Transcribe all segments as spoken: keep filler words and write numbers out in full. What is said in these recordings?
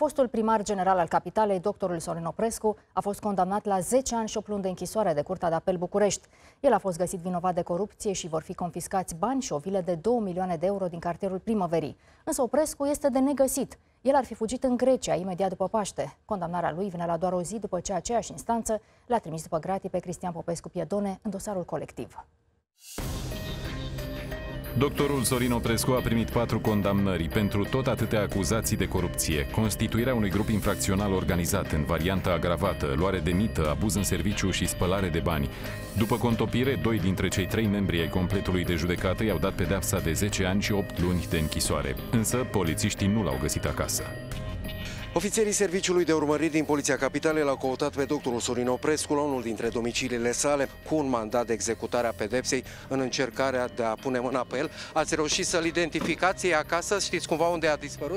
Fostul primar general al capitalei, doctorul Sorin Oprescu, a fost condamnat la zece ani și opt luni de închisoare de Curtea de Apel București. El a fost găsit vinovat de corupție și vor fi confiscați bani și o vilă de două milioane de euro din cartierul Primăverii. Însă Oprescu este de negăsit. El ar fi fugit în Grecia imediat după Paște. Condamnarea lui vine la doar o zi după ce aceeași instanță l-a trimis după gratii pe Cristian Popescu Piedone în dosarul colectiv. Doctorul Sorin Oprescu a primit patru condamnări pentru tot atâtea acuzații de corupție, constituirea unui grup infracțional organizat în varianta agravată, luare de mită, abuz în serviciu și spălare de bani. După contopire, doi dintre cei trei membri ai completului de judecată i-au dat pedeapsa de zece ani și opt luni de închisoare. Însă, polițiștii nu l-au găsit acasă. Ofițerii Serviciului de Urmăriri din Poliția Capitalei l-au căutat pe doctorul Sorin Oprescu la unul dintre domiciliile sale cu un mandat de executare a pedepsei în încercarea de a pune mâna pe el. Ați reușit să-l identificați? E acasă? Știți cumva unde a dispărut?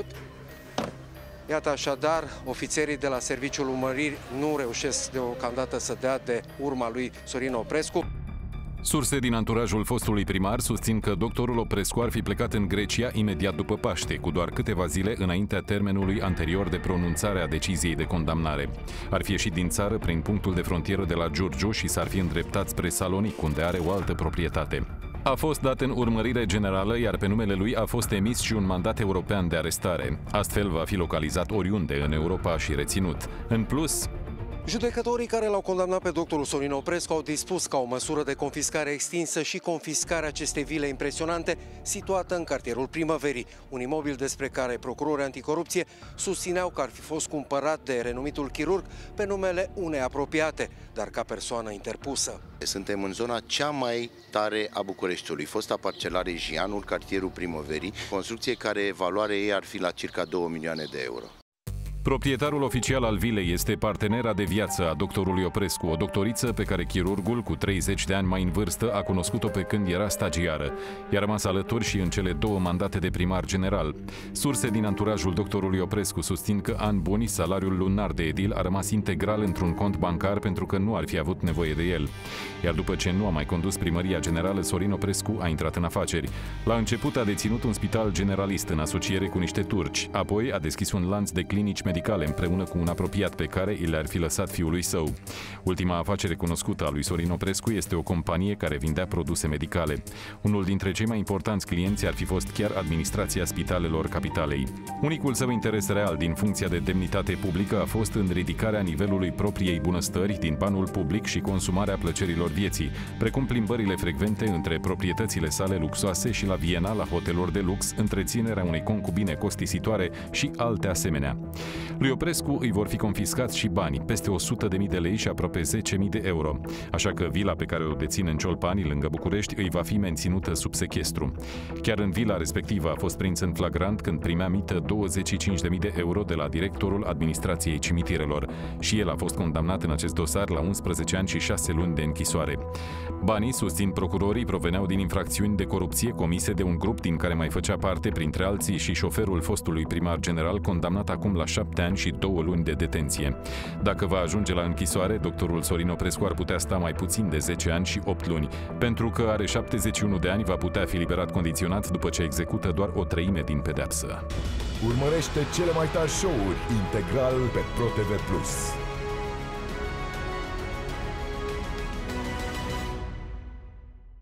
Iată așadar, ofițerii de la Serviciul Urmăriri nu reușesc deocamdată să dea de urma lui Sorin Oprescu. Surse din anturajul fostului primar susțin că doctorul Oprescu ar fi plecat în Grecia imediat după Paște, cu doar câteva zile înaintea termenului anterior de pronunțare a deciziei de condamnare. Ar fi ieșit din țară prin punctul de frontieră de la Giurgiu și s-ar fi îndreptat spre Salonic, unde are o altă proprietate. A fost dat în urmărire generală, iar pe numele lui a fost emis și un mandat european de arestare. Astfel va fi localizat oriunde în Europa și reținut. În plus, judecătorii care l-au condamnat pe doctorul Sorin Oprescu au dispus ca o măsură de confiscare extinsă și confiscarea acestei vile impresionante situată în cartierul Primăverii, un imobil despre care procurorii anticorupție susțineau că ar fi fost cumpărat de renumitul chirurg pe numele unei apropiate, dar ca persoană interpusă. Suntem în zona cea mai tare a Bucureștiului, fosta parcelare Jianul, cartierul Primăverii, construcție care valoarea ei ar fi la circa două milioane de euro. Proprietarul oficial al vilei este partenera de viață a doctorului Oprescu, o doctoriță pe care chirurgul, cu treizeci de ani mai în vârstă, a cunoscut-o pe când era stagiară. I-a rămas alături și în cele două mandate de primar general. Surse din anturajul doctorului Oprescu susțin că an buni, salariul lunar de edil a rămas integral într-un cont bancar pentru că nu ar fi avut nevoie de el. Iar după ce nu a mai condus primăria generală, Sorin Oprescu a intrat în afaceri. La început a deținut un spital generalist în asociere cu niște turci, apoi a deschis un lanț de clinici medicale împreună cu un apropiat pe care i le-ar fi lăsat fiului său. Ultima afacere cunoscută a lui Sorin Oprescu este o companie care vindea produse medicale. Unul dintre cei mai importanți clienți ar fi fost chiar administrația spitalelor capitalei. Unicul său interes real din funcția de demnitate publică a fost în ridicarea nivelului propriei bunăstări din banul public și consumarea plăcerilor vieții, precum plimbările frecvente între proprietățile sale luxoase și la Viena, la hoteluri de lux, întreținerea unei concubine costisitoare și alte asemenea. Lui Oprescu îi vor fi confiscați și bani, peste o sută de mii de lei și aproape zece mii de euro. Așa că vila pe care o deține în Ciolpani, lângă București, îi va fi menținută sub sechestru. Chiar în vila respectivă a fost prins în flagrant când primea mită douăzeci și cinci de mii de euro de la directorul administrației cimitirelor. Și el a fost condamnat în acest dosar la unsprezece ani și șase luni de închisoare. Banii, susțin procurorii, proveneau din infracțiuni de corupție comise de un grup din care mai făcea parte, printre alții, și șoferul fostului primar general, condamnat acum la șapte ani și două luni de detenție. Dacă va ajunge la închisoare, doctorul Sorin Oprescu ar putea sta mai puțin de zece ani și opt luni. Pentru că are șaptezeci și unu de ani, va putea fi liberat condiționat după ce execută doar o treime din pedeapsă. Urmărește cele mai tari show-uri integral pe ProTV plus.